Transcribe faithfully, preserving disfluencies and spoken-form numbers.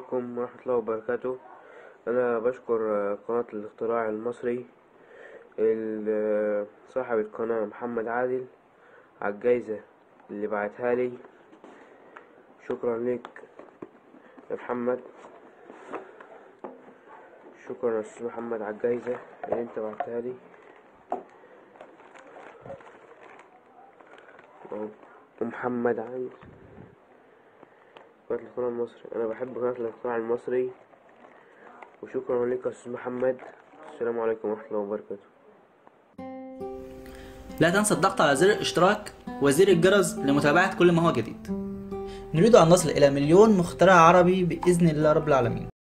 عليكم ورحمة الله وبركاته. أنا بشكر قناة الاختراع المصري، ال- صاحب القناة محمد عادل، على الجايزة اللي بعتها لي. شكرا لك يا محمد، شكرا يا أستاذ محمد على الجايزة اللي انت بعتها لي. ومحمد عادل، قناة الاختراع المصري. أنا بحب قناة الاختراع المصري، وشكرا لك يا أستاذ محمد. السلام عليكم ورحمة الله وبركاته. لا تنسى الضغط على زر الاشتراك وزر الجرس لمتابعة كل ما هو جديد. نريد أن نصل إلى مليون مخترع عربي بإذن الله رب العالمين.